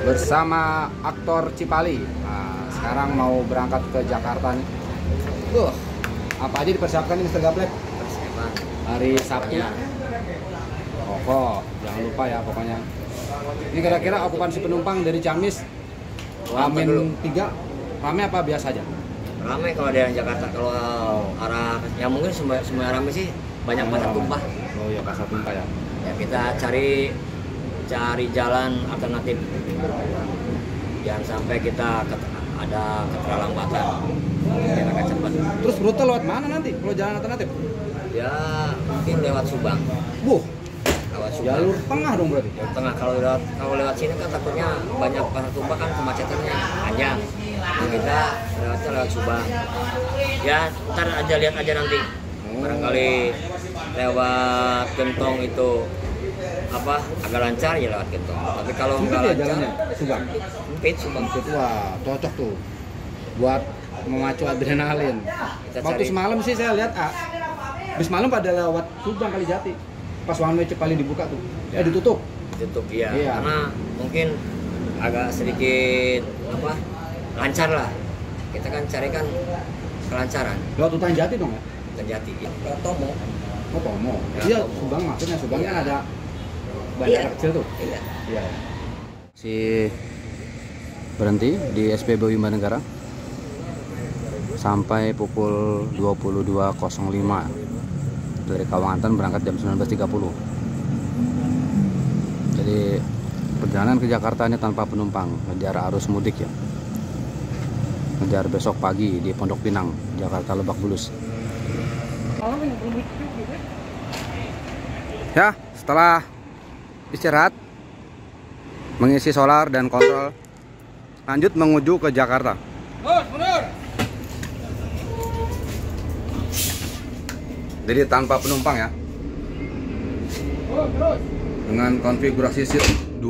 bersama aktor Cipali. Nah, sekarang mau berangkat ke Jakarta nih. Apa aja dipersiapkan nih Mr. Gaplek? Hari Sabtu. Jangan lupa ya pokoknya. Ini kira-kira okupansi penumpang dari Ciamis Amin 3 rame apa biasa aja? Rame kalau dari Jakarta, kalau arah yang mungkin semua rame sih, banyak pasar tumpah. Oh ya, pasar tumpah ya. Ya kita cari jalan alternatif. Jangan sampai kita ada keterlambatan. Biar agak cepat. Terus rute lewat mana nanti kalau jalan alternatif? Ya mungkin lewat Subang. Lewat Subang. Jalur tengah dong berarti. Jalur tengah, kalau lewat sini kan takutnya banyak pasar tumpah kan, kemacetannya panjang. Nah, kita lewat Subang. Ya ntar aja, lihat aja nanti. Barangkali lewat Gentong itu agak lancar ya lewat Gentong. Tapi kalau nggak ya lancar, jalannya Subang. Subang. Wah, cocok tuh buat memacu adrenalin. Waktu semalam sih saya lihat bis malam pada lewat Subang Kalijati. Pas one way Cipali dibuka tuh. Ditutup. Ditutup iya. Karena mungkin agak sedikit lancar lah. Kita kan cari kan kelancaran. Lewat Utan Jati dong ya? Utan Jati. Lewat Tomo. Oh, Tomo. Iya, Subang maksudnya. Subang kan ada bandara kecil tuh. Iya. Si berhenti di SPBU Imba Negara sampai pukul 22.05. Dari Kawangan berangkat jam 19.30. Jadi perjalanan ke Jakarta ini tanpa penumpang, ngejar arus mudik ya. Ngejar besok pagi di Pondok Pinang, Jakarta Lebak Bulus. Ya, setelah istirahat, mengisi solar dan kontrol, lanjut menuju ke Jakarta. Jadi tanpa penumpang ya, dengan konfigurasi seat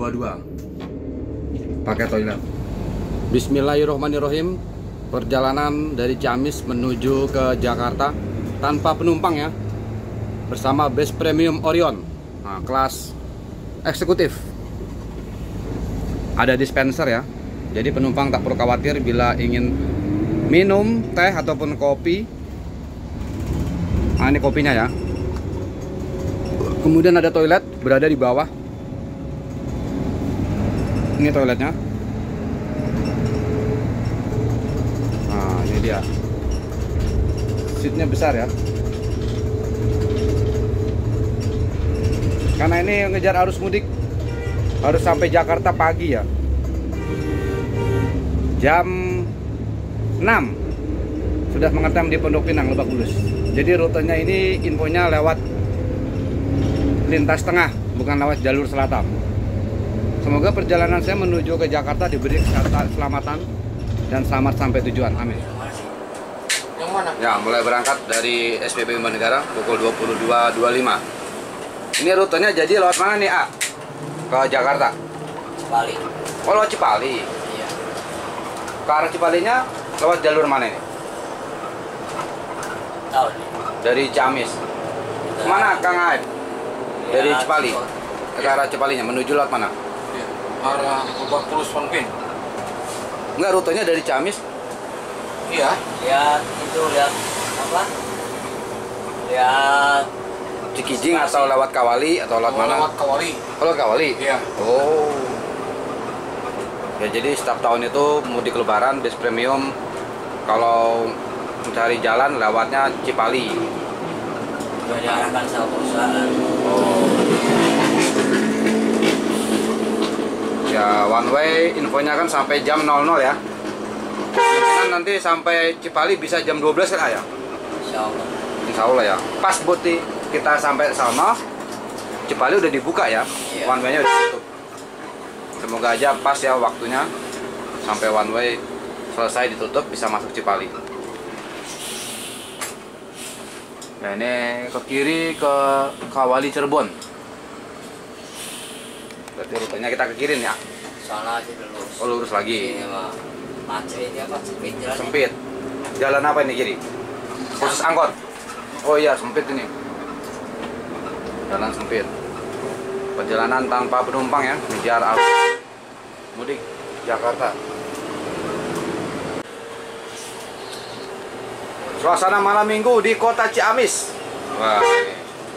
22, pakai toilet. Bismillahirrohmanirrohim. Perjalanan dari Ciamis menuju ke Jakarta tanpa penumpang ya, bersama bus premium Orion, kelas eksekutif. Ada dispenser ya, jadi penumpang tak perlu khawatir bila ingin minum teh ataupun kopi. Ini kopinya ya. Kemudian ada toilet berada di bawah. Ini toiletnya. Nah, ini dia. Seatnya besar ya. Karena ini ngejar arus mudik, harus sampai Jakarta pagi ya. Jam 6 sudah mengetem di Pondok Pinang, Lebak Bulus. Jadi rutenya ini infonya lewat lintas tengah, bukan lewat jalur selatan. Semoga perjalanan saya menuju ke Jakarta diberi keselamatan dan selamat sampai tujuan. Amin. Yang mana? Ya, mulai berangkat dari SPBU Imba Negara pukul 22.25. Ini rutenya jadi lewat mana nih, ke Jakarta? Cipali. Oh, lewat Cipali. Iya. Ke arah Cipalinya lewat jalur mana ini? Tahu. Dari Ciamis. Mana Kang Aib? Dari Cipali. Ke arah Cipalinya menuju lewat mana? Ya, arah Lebak Bulus Ponpin. Enggak, rutenya dari Ciamis. Iya. Lihat lihat Cikijing atau lewat Kawali atau lewat mana? Lewat Kawali. Oh, lewat Kawali? Iya. Oh. Ya, jadi setiap tahun itu mudik lebaran bus premium kalau mencari jalan lewatnya Cipali. sudah diarahkan sama perusahaan. Oh. Ya, one way infonya kan sampai jam 00 ya. Mungkin nanti sampai Cipali bisa jam 12 kan ya? Insya Allah. Insya Allah ya. Pas buti kita sampai sana, Cipali udah dibuka ya. Iya. One way-nya udah tutup. Semoga aja pas ya waktunya sampai one way selesai ditutup bisa masuk Cipali. Nah, ini ke kiri ke Kawali Cirebon. Berarti rutenya kita ke kiri ya. Sana aja dulu. Oh, lurus lagi. Ini mah macet ya Pak, sempit jalan. Sempit. Jalan apa ini kiri? Khusus angkot. Oh iya, sempit ini. Jalan sempit. Perjalanan tanpa penumpang ya, ngejar arus. mudik Jakarta. Suasana malam minggu di kota Ciamis. Wah, ini.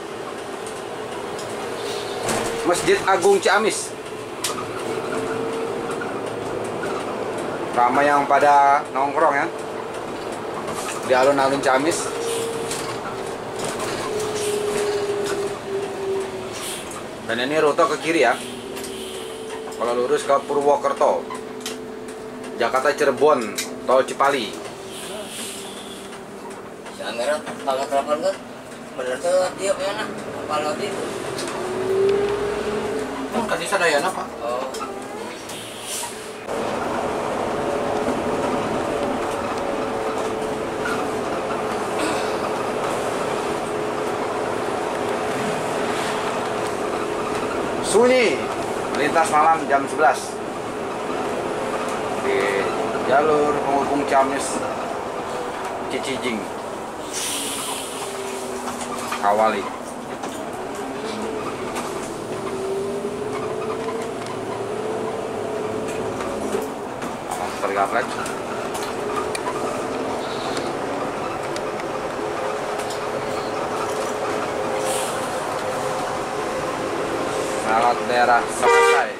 Masjid Agung Ciamis. Ramai yang pada nongkrong ya di alun-alun Ciamis. Dan ini rute ke kiri ya. Kalau lurus ke Purwokerto, Jakarta Cirebon, tol Cipali. Si Amira tanggal berapa kan? Bener tuh dia punya kalau dia. Tadi sadayana Pak. Oh. Sunyi, melintas malam jam 11 di jalur penghubung Ciamis Cicijing Kawali. Tergaplek. Alat daerah selesai.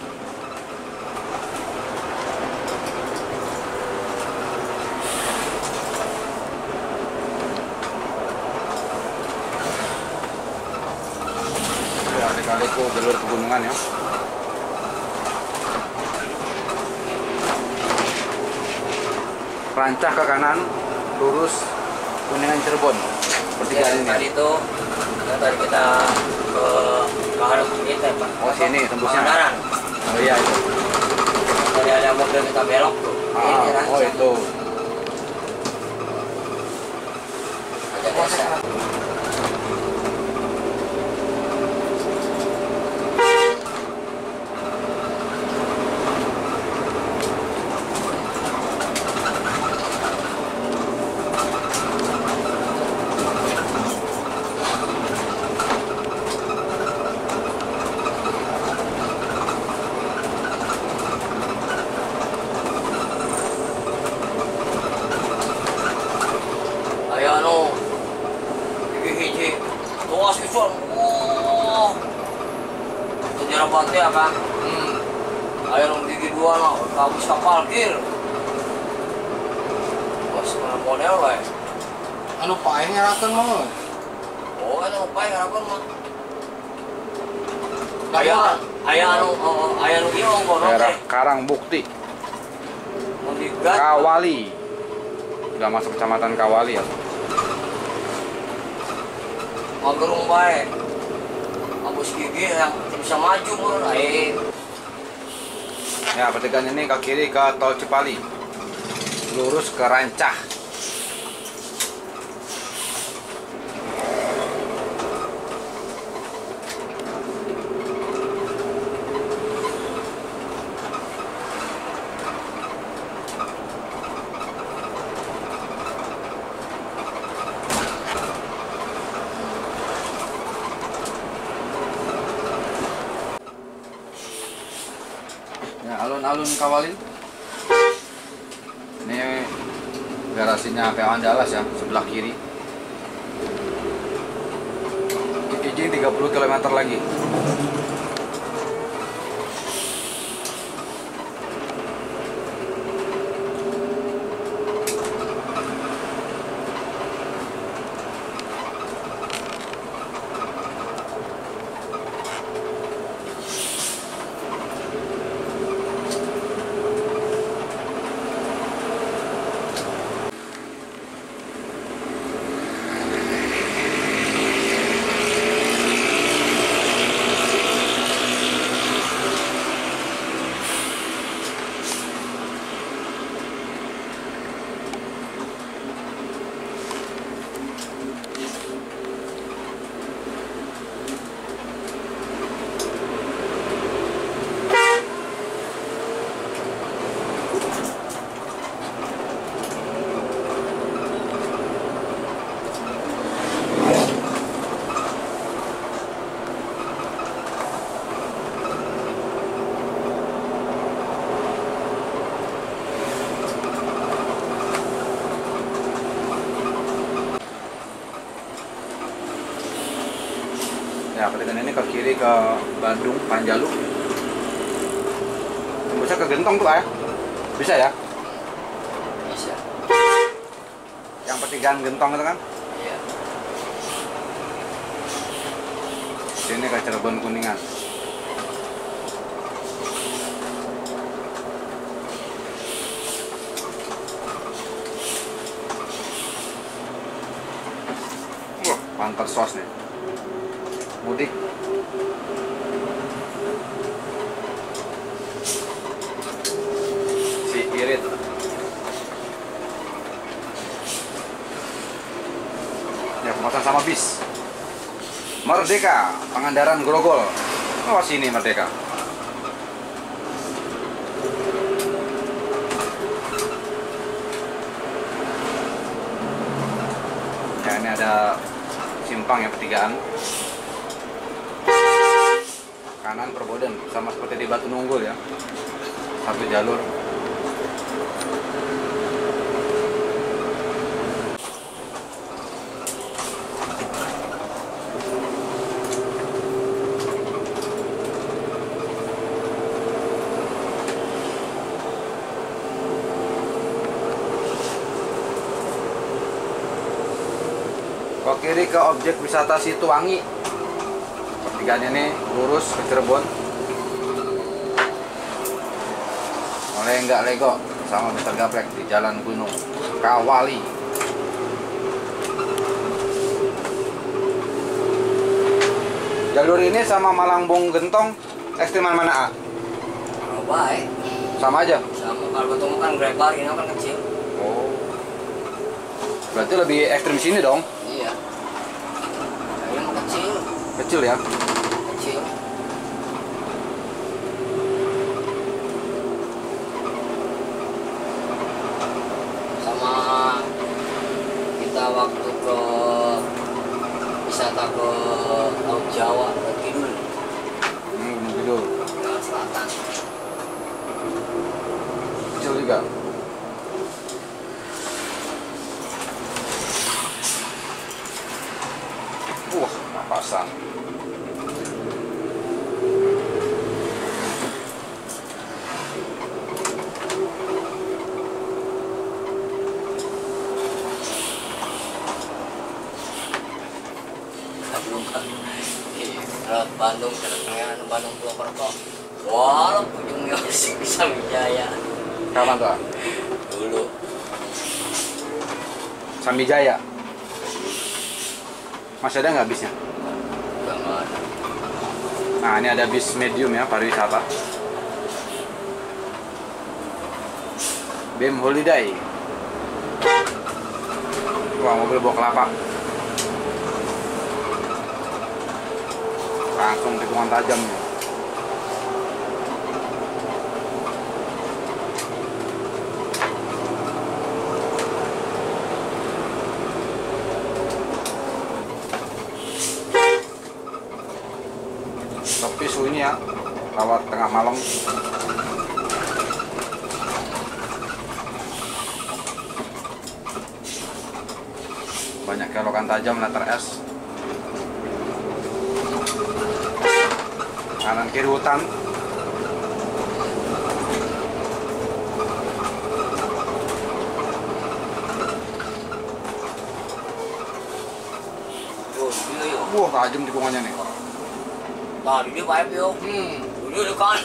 Kali-kali ke jalur pegunungan ya. Rancah ke kanan, lurus Kuningan Cirebon. Pertigaan ini. Tadi itu tadi kita ke arah kita Pak. Oh sini tembusnya. Pangandaran. Oh iya itu. Tadi ada mobil kita belok tuh. Ini rancang. Oh itu. Ada desa. Jerawatnya kan, air gigi dua lah, kamu bisa parkir. Bos mana model lah. Anu pae ngarakeun mah. Oh, anu pae ngarakeun mah. Aya anu ieu ongkono Daerah teh. Karangbukti, Mendigat. Kawali. Sudah masuk kecamatan Kawali ya. Magerung bae. Abus gigi yang bisa maju mun ae. Ya, pertigaan ini ke kiri ke tol Cipali. Lurus ke Rancah. Ya, alun-alun Kawali. Ini garasinya PO Andalas ya, sebelah kiri. Cicijing 30 km lagi. Ya, petikan ini ke kiri ke Bandung, Panjalu. Tembusnya ke Gentong tuh, ya? Bisa ya? Bisa. Yang pertigaan Gentong itu kan? Iya. Sini ke Cirebon Kuningan. Wah, panter sos nih. Mudik. Si irit. Ya, pemesan sama bis. Merdeka, Pangandaran Grogol. Oh, sini Merdeka. Ya, ini ada simpang yang pertigaan. Kanan Perboden, sama seperti di Batu Nunggul ya. Satu jalur. Ke kiri ke objek wisata Situangi. Pertigaannya nih lurus ke Cirebon. Oleh enggak lego sama Mr. Gaplek di Jalan Gunung Kawali. Jalur ini sama Malangbong Gentong ekstriman mana, A? Kalau baik. Sama aja. Sama kalau ketemu kan grebar ini kan kecil. Oh. Berarti lebih ekstrim sini dong. Iya. Ini mah kecil. Kecil ya. Kecil. Sama kita waktu ke wisata ke Laut Jawa ke Kidul, Gitu. Jawa Selatan. Kecil juga. Papasan. Bandung, Cirebon, Bandung, Purwokerto. Wah, ujungnya bisa Wijaya. Kapan tuh? Dulu. Samijaya. Masih ada nggak bisnya? Udah nggak ada. Nah, ini ada bis medium ya, pariwisata. BEM Holiday. Wah, mobil bawa kelapa. Langsung tikungan tajam nih. Tapi sunyi ya, lewat tengah malam. Banyak kelokan tajam, letter S. Kanan kiri hutan. Wah, tajam tikungannya nih. Tadi dia baik yo. Dulu dia kan.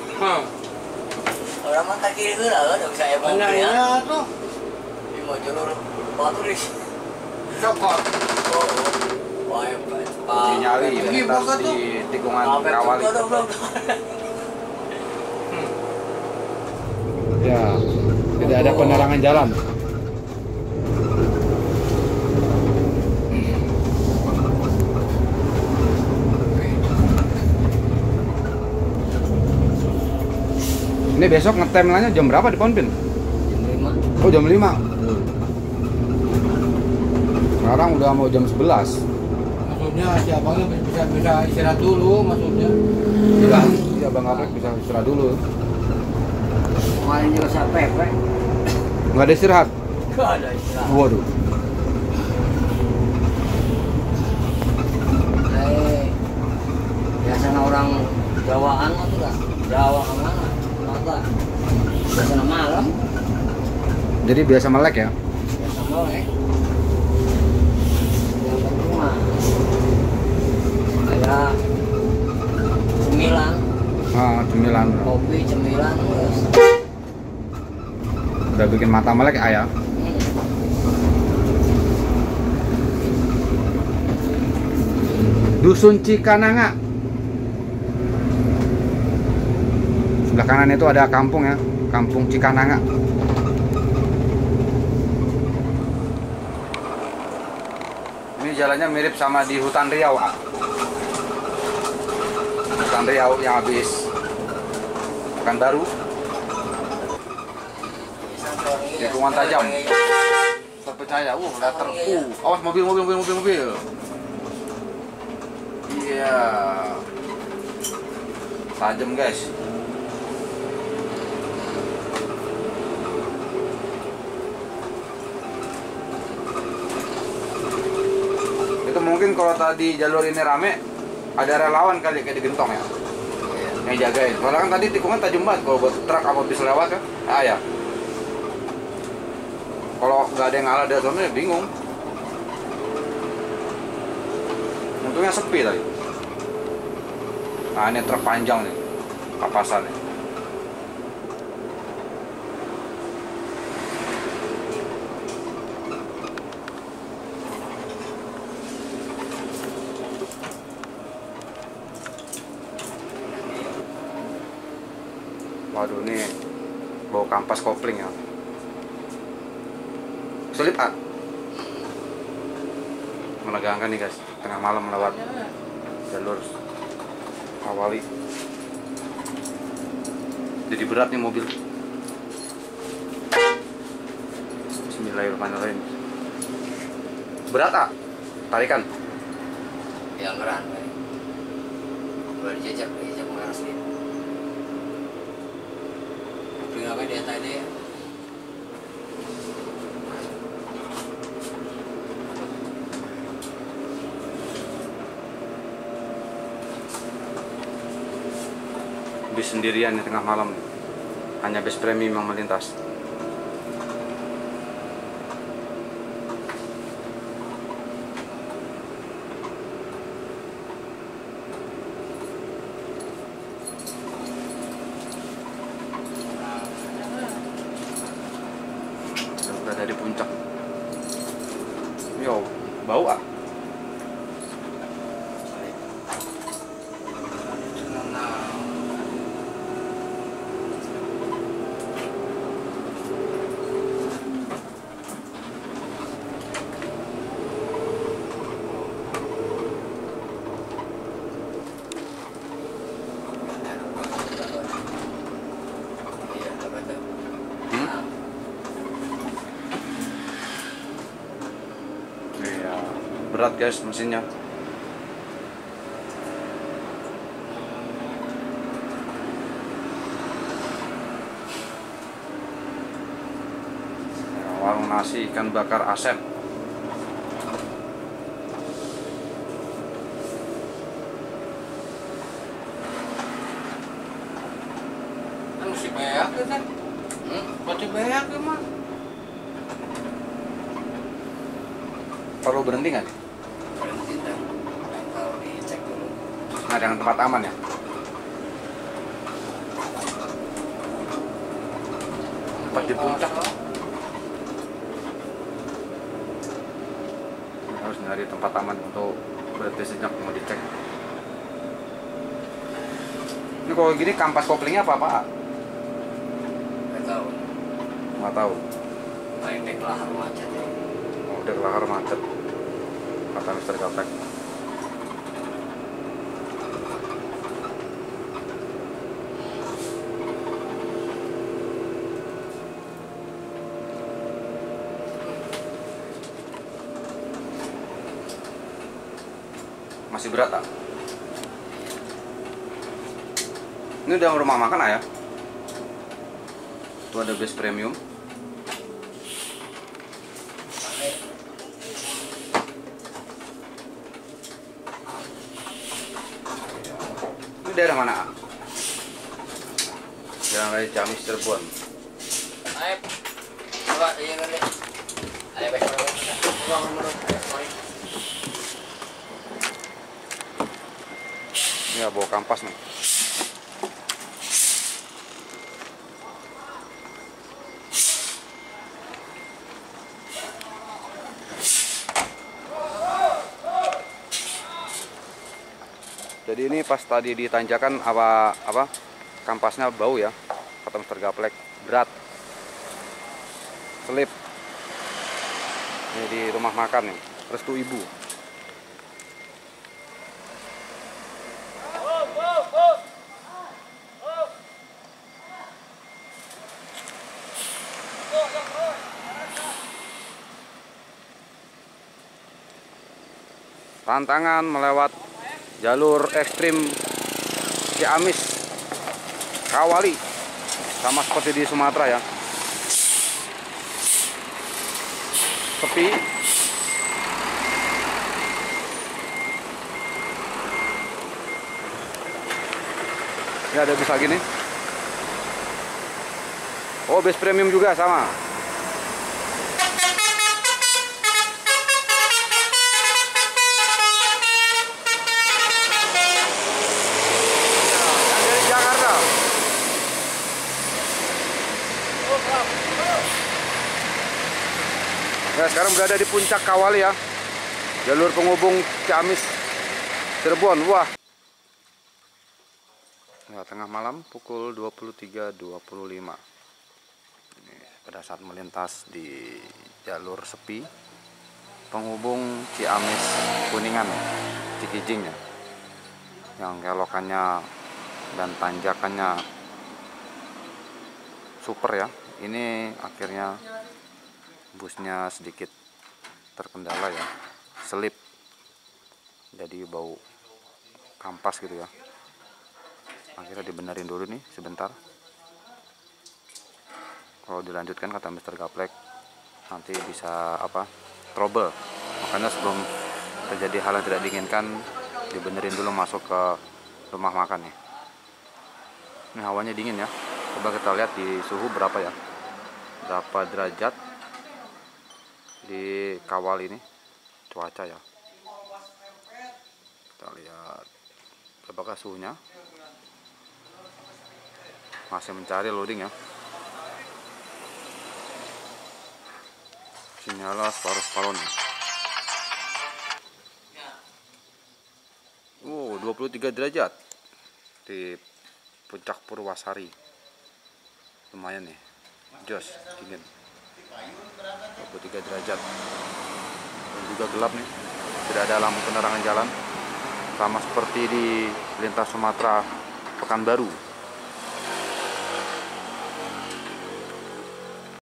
Orang mah kaki itu lah, udah bisa emang ya. tuh. Ini mau jalur batu nih. Cokot. Oh, baik baik. Di Nyali, lintas di tikungan Kawali. Ya, tidak ada penerangan jalan. Ini besok ngetemlanya jam berapa di Ponpin? Jam 5. Oh, jam 5. Sekarang udah mau jam 11. Maksudnya si abangnya bisa istirahat dulu maksudnya. Iya, iya Bang Gaplek bisa istirahat dulu. Kemarin juga sampai, Pak. Nggak ada istirahat? Nggak ada istirahat. Waduh. Jadi biasa melek ya? Biasa melek. Yang penting mah kayak cemilan, Cemilan. kopi, cemilan terus. Udah bikin mata melek ayah. Dusun Cikananga. Sebelah kanan itu ada kampung ya, Kampung Cikananga. Ini jalannya mirip sama di hutan Riau. Hutan Riau yang habis Pekanbaru. Tikungan tajam. Terpercaya, letter U. Awas mobil. Iya. Tajam guys. Itu mungkin kalau tadi jalur ini rame, ada relawan kali kayak di Gentong ya. Yang jagain. Soalnya kan tadi tikungan tajam banget kalau buat truk apa bis lewat kan. Ya. Kalau nggak ada yang ngalah dari sana, bingung. Untungnya sepi tadi. Nah, ini truk panjang nih, kapasannya. Waduh, ini bawa kampas kopling ya. Sulit menegangkan nih guys, tengah malam lewat jalur awali. Jadi berat nih mobil. Bismillahirrahmanirrahim. Berat tarikan. Yang keren, boleh dijajak mengarah sini. Beli apa dia tadi? Bis sendirian di tengah malam, hanya bis premium yang melintas. Sudah berada di puncak. Yo, bau berat guys mesinnya. Warung nasi ikan bakar Asep. Anu si beak kan? Baca beak mah. Perlu berhenti nggak? Berhenti dan kalau dicek dulu. Nah, dengan tempat aman ya. Tempat di puncak. Harus nyari tempat aman untuk berhenti sejenak mau dicek. Ini kalau gini kampas koplingnya apa? Nggak tahu. Nggak tahu. Main dek lahar macet. Oh, udah kelahar macet. Kata Mr. Gaptek. Masih berat tak? Ini udah rumah makan ayah. Itu ada base premium. Ini daerah mana? Jalan Raya Ciamis Cirebon. Coba iya kali. Ayo besok. Ya, bawa kampas nih. Jadi ini pas tadi ditanjakan apa kampasnya bau ya, kata Mr. Gaplek, berat, selip. Ini di rumah makan nih, Restu Ibu. Tantangan melewat jalur ekstrim Ciamis, Kawali, sama seperti di Sumatera ya. Sepi. Ya ada bis lagi nih. Oh, bis premium juga sama. Ya, sekarang berada di puncak Kawali ya, jalur penghubung Ciamis Cirebon. Wah, ya, tengah malam pukul 23.25. Ini pada saat melintas di jalur sepi penghubung Ciamis Kuningan, Cikijing ya, yang kelokannya dan tanjakannya super ya. Ini akhirnya busnya sedikit terkendala ya, selip, jadi bau kampas gitu ya. Akhirnya dibenerin dulu nih sebentar. Kalau dilanjutkan kata Mr. Gaplek nanti bisa trouble. Makanya sebelum terjadi hal yang tidak diinginkan, dibenerin dulu masuk ke rumah makan nih. Ini hawanya dingin ya. Coba kita lihat di suhu berapa ya, berapa derajat di Kawal ini cuaca ya. Kita lihat apakah suhunya. Masih mencari loading ya. Sinyalnya separuh-separuh nih. 23 derajat di puncak Purwasari. Lumayan nih, jos, dingin. 23 derajat. Dan juga gelap nih, tidak ada lampu penerangan jalan, sama seperti di lintas Sumatera Pekanbaru.